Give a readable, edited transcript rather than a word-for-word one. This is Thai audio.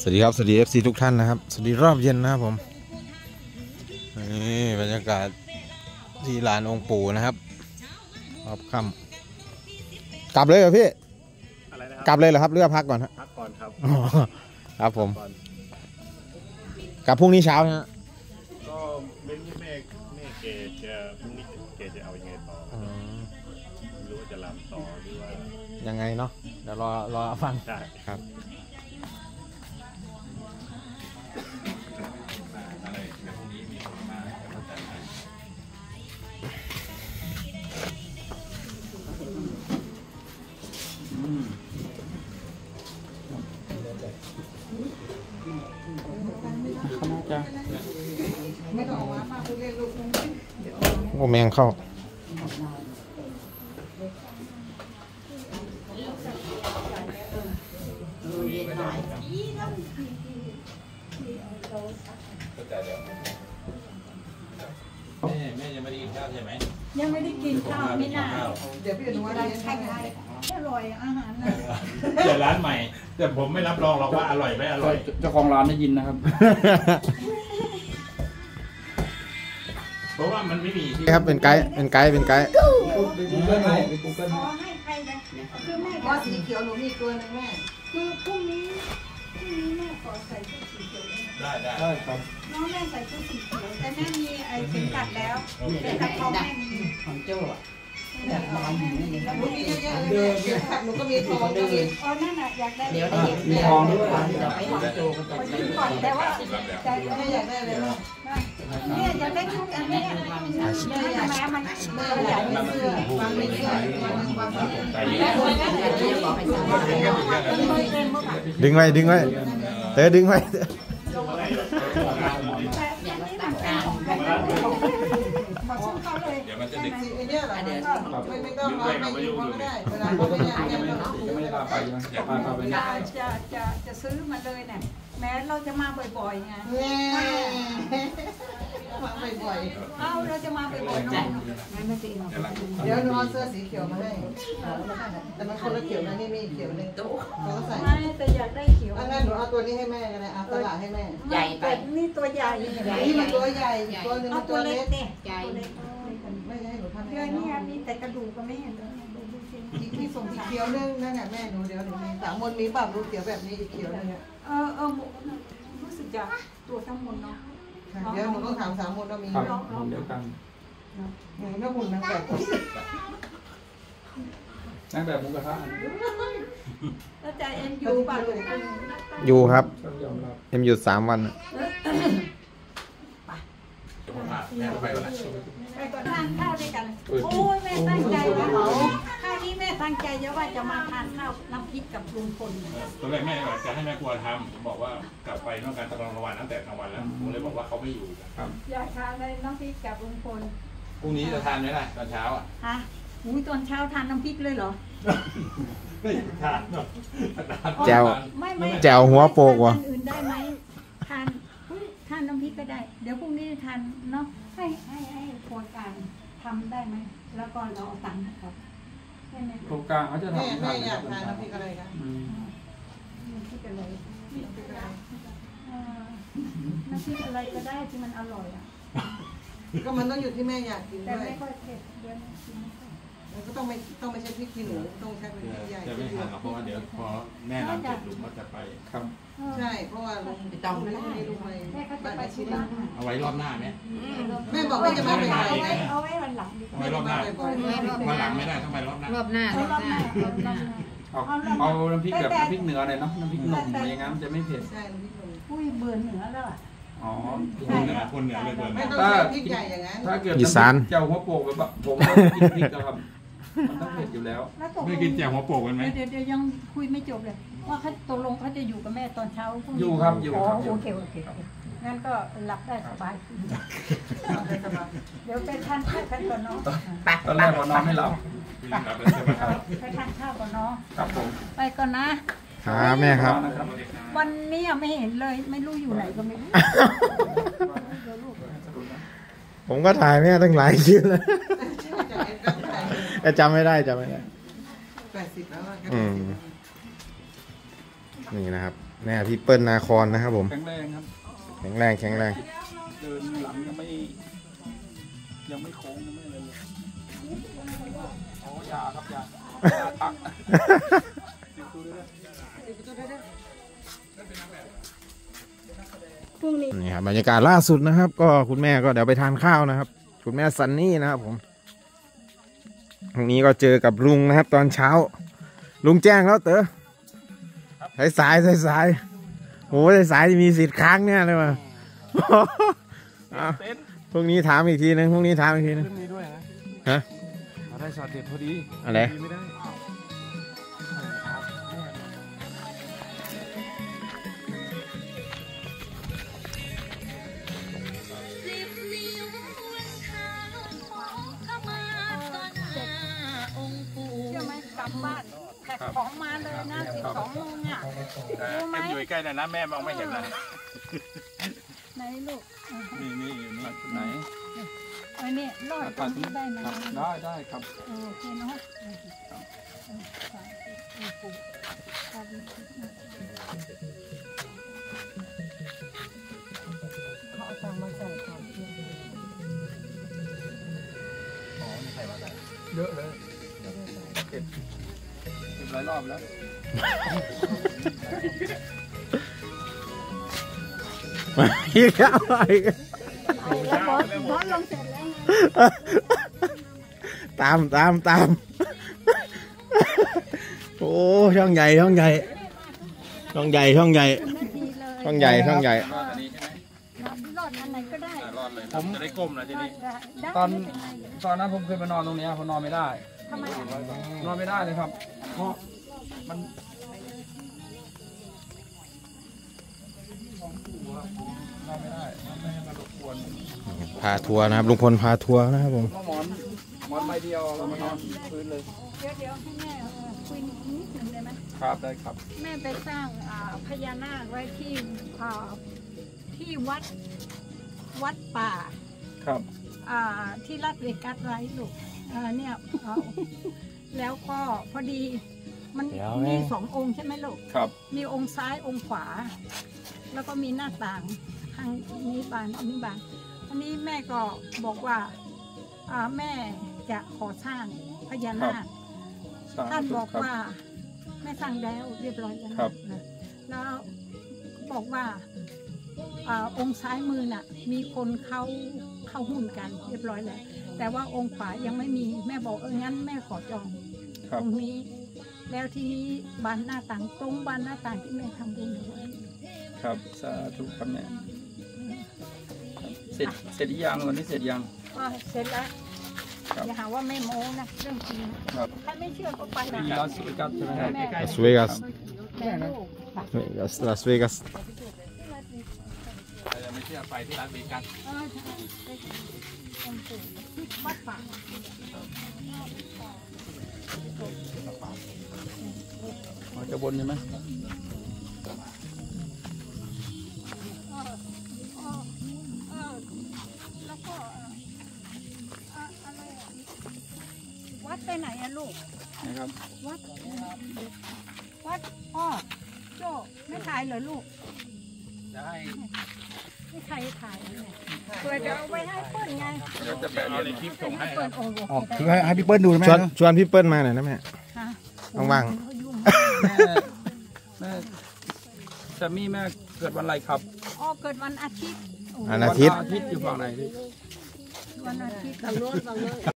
สวัสดีครับสวัสดี FC ทุกท่านนะครับสวัสดีรอบเย็นนะครับผมนี่บรรยากาศที่ลานองค์ปู่นะครับรอบค่ำกลับเลยเหรอพี่อะไรนะครับกลับเลยเหรอครับเรือพักก่อนฮะพักก่อนครับครับผมกลับพรุ่งนี้เช้าฮะก็ไม่รู้แม่เกจะพรุ่งนี้เกจะเอายังไงต่อไม่รู้ว่าจะรำต่อหรือว่ายังไงเนาะเดี๋ยวรอฟังใช่ครับโอ้แมงเข้าแม่ยังไม่ได้กินข้าวใช่ไหมยังไม่ได้กินข้าวไม่น่าเดี๋ยวพี่อนุวัฒน์ใช่อร่อยอาหารนะเปิดร้านใหม่แต่ผมไม่รับรองหรอกว่าอร่อยไม่อร่อยเจ้าของร้านได้ยินนะครับเพราะว่ามันไม่มีที่ครับเป็นไกด์ขอให้ใครนะคือแม่ว่าสีเขียวหนูมีตัวนึงแม่คือพรุ่งนี้แม่ขอใส่ชุดสีเขียวได้ครับน้องแม่ใส่ชุดสีเขียวแต่แม่มีไอ้เข็มขัดแล้วเข็มขัดของแม่มีของโจ้หนูมีเยอะๆเลยเดี๋ยวขัดหนูก็มีทองก็มีอ๋อนั่นน่ะอยากได้เดี๋ยวมีทองด้วยเดี๋ยวไปของโจ้กันไปก่อนแต่ว่าไม่อยากได้เลยเนี่ยอยากได้ชุดอันนี้แม่ทำไมมันอยากได้เสื้อวางไม่เสื้อวางดึงไว้ดึงไว้ดึงไว้เดี๋ยวมันจะดึกไอ้เนี่ยเหรอไม่ต้องวางไม่ยุ่งก็ได้เวลาเขาไม่อยากไม่ได้ไปจะซื้อมาเลยเนี่ยแม้เราจะมาบ่อยๆไงมาบ่อยๆเราจะมาบ่อยๆน้องเดี๋ยวหนูเอาเสื้อสีเขียวมาให้แต่มันคนละเขียวนะนี่มีเขียวนึงเขาก็ใส่ไม่แต่อยากได้เขียวงั้นหนูเอาตัวนี้ให้แม่กันเลยเอาตลาดให้แม่ใหญ่ไปนี่ตัวใหญ่นี่มันตัวใหญ่ตัวนึงมันตัวเล็กใหญ่ไม่ให้หนูทำเดี๋ยวนี้มีแต่กระดูกก็ไม่เห็นเลยที่ส่งเขียวนึงนั่นแหละแม่หนูเดี๋ยวหนูมีสามมนมีแบบรูปเขียวแบบนี้อีกเขียวนึงรู้สึกจะตัวทั้งหมดเนาะเดี๋ยวหนูต้องถามสามมนว่ามีเดียวกันหนูก็หุ่นนางแบบนางแบบมุกกระทะแล้วใจเอ็มอยู่ป่ะลูกอยู่ครับเอ็มหยุด3 วันไปก่อนทานข้าวด้วยกันโอ้ยแม่ตั้งใจว่าข้าวนี้แม่ตั้งใจเยอะว่าจะมาทานข้าวน้ำพริกกับลุงพลตอนแรกแม่จะให้แม่ครัวทำบอกว่ากลับไปต้องการตะกอนวันตั้งแต่กลางวันแล้วผมเลยบอกว่าเขาไม่อยู่ครับอยากทานอะไรน้ำพริกกับลุงพลพรุ่งนี้จะทานไหมล่ะตอนเช้าอ่ะฮะอุ้ยตอนเช้าทานน้ำพริกเลยเหรอไม่ทานเนาะแจวหัวโปกวะอื่นได้ไหมทานน้ำพริกก็ได้เดี๋ยวพรุ่งนี้ทานเนาะให้โครงการทำได้ไหมแล้วก็เราเอาตังค์ให้เขาโครงการเขาจะทำแม่อยากทานน้ำพริกอะไรคะน้ำพริกอะไรน้ำพริกอะไรก็ได้ที่มันอร่อยอ่ะก็มันต้องอยู่ที่แม่อยากกินแต่ไม่ค่อยเผ็ดเดี๋ยวก็ต้องไม่ใช่พริกขี้หนูต้องใช้เป็นพริกใหญ่จะไม่ทานหรอกเพราะว่าเดี๋ยวพอแม่รับเสร็จลุงก็จะไปครับใช่เพราะว่าลุงต้องไม่ได้ลุงแม่ก็จะไปชิ้นเอาไว้รอบหน้าไหมแม่บอกว่าจะมาไปเอาไว้วันหลังดีกว่าไม่รอบหน้าวันหลังไม่ได้ต้องไปรอบหน้ารอบหน้าเอาน้ำพริกแบบน้ำพริกเหนือเลยเนาะน้ำพริกหนุ่มอะไรอย่างงั้นจะไม่เผ็ดใช่น้ำพริกหนุ่มอุ้ยเบื่อเหนือแล้วอ๋อคนเหนือเลยเบื่อถ้าเกิดอีสานเจ้าหัวโปกแบบผมกินพริกแล้วครับมันต้องเผ็ดอยู่แล้วไม่กินแจ่วหัวโปกกันไหมเดี๋ยวยังคุยไม่จบเลยว่าเขาตกลงเขาจะอยู่กับแม่ตอนเช้าอยู่ครับอยู่ครับโอเคงั้นก็หลับได้สบายเดี๋ยวไปทานข้าวกันก่อนเนาะตอนแรกผมนอนไม่หลับไปทานข้าวก่อนเนาะครับผมไปก่อนนะแม่ครับวันนี้ไม่เห็นเลยไม่รู้อยู่ไหนก็ไม่รู้ผมก็ถ่ายแม่ตั้งหลายคลิปแล้วจำไม่ได้ 80แล้วนี่นะครับแม่พี่เปิ้ลนาครนะครับผมแข็งแรงครับแข็งแรงแข็งแรงเดินหลังยังไม่โค้งยังไม่อะไรเลยโอ้ยาครับยาตักพรุ่งนี้นี่ครับบรรยากาศล่าสุดนะครับ ก็คุณแม่ก็เดี๋ยวไปทานข้าวนะครับ คุณแม่ซันนี่นะครับผมตรงนี้ก็เจอกับลุงนะครับ ตอนเช้า ลุงแจ้งแล้วเต๋อสายโอ้สายมีสิทธิ์ค้างเนี่ยเลยว่ะพรุ่งนี้ถามอีกทีนึงพรุ่งนี้ถามอีกทีนึงขึ้นนี้ด้วยนะฮะเราได้ช็อตเด็ดพอดีอะไรไม่ได้เชื่อไหมกลับบ้านแขกของมาเลยนะ12 โมงอ่ะรู้ไหมอยู่ใกล้ๆนะแม่มองไม่เห็นนะไหนลูกนี่อยู่นี่ไหนนี่รอดตรงนี้ได้ไหมได้ครับโอเคเนาะเขาเอาตังมาใส่ก่อนเยอะเลยเก็บหลายรอบแล้วอีกแล้วอีกแล้วบอสลงเสร็จแล้วไงตามโอ้ช่องใหญ่นาทีเลยช่องใหญ่รอดอันนี้ใช่ไหมรอดอันไหนก็ได้รอดเลยผมจะได้ก้มนะทีนี้ได้ตอนไม่เป็นไรตอนนั้นผมเคยมานอนตรงนี้ผมนอนไม่ได้ทำไมอ่ะนอนไม่ได้เลยครับ เพราะมันนอนไม่ได้มันไม่ให้มันรบกวนพาทัวร์นะครับลุงพลพาทัวร์นะครับผมหมอนใบเดียวเรามานอนพื้นเลยเดี๋ยวให้แม่คุยนิดหนึ่งได้ไหมครับได้ครับแม่ไปสร้างพญานาคไว้ที่วัดป่าครับที่รัฐเวกัสไว้ลูกเนี่ยแล้วก็พอดีมันมี2 องค์ใช่ไหมลูกครับมีองค์ซ้ายองค์ขวา แล้วก็มีหน้าต่างทางนี้บานอันนี้บานอันนี้แม่ก็บอกว่าแม่จะขอสร้างพญานาคท่านบอกว่าแม่สร้างแล้วเรียบร้อยแล้วนะแล้วบอกว่าองค์ซ้ายมือน่ะมีคนเข้าหุ้นกันเรียบร้อยแล้วแต่ว่าองค์ขวายังไม่มีแม่บอกงั้นแม่ขอจองตรงนี้ แล้วที่นี้บานหน้าต่างตรงบานหน้าต่างที่แม่ทำบุญเอาไว้ครับสาธุครับแม่เสร็จยังวันนี้เสร็จยังก็เสร็จแล้วครับอย่าหาว่าแม่โม้นะเรื่องจริงครับถ้าไม่เชื่อก็ไปนะมีลาสเวกัสใช่ไหมครับลาสเวกัสแม่ลูกลาสเวกัสไม่เชื่อไปที่ร้านเบกันใช่องค์ปู่ที่วัดป่าจะบนใช่ไหมแล้วก็อะไรวัดไปไหนอะลูกนะครับวัดโจ้ไม่ถ่ายเหรอลูกจะให้ไม่ใครถ่ายเนี่ยเพื่อจะเอาไว้ให้เปิ้ลไงเดี๋ยวจะแปะเอาในคลิปส่งให้เปิ้ลโอ้โหอ๋อคือให้พี่เปิ้ลดูนะแม่ชวนพี่เปิ้ลมาหน่อยนะแม่ฮะว่างเขายุ่งแม่จะมีแม่เกิดวันอะไรครับเกิดวันอาทิตย์โอ้โหวันอาทิตย์วันอาทิตย์อยู่ฝั่งไหนพี่วันอาทิตย์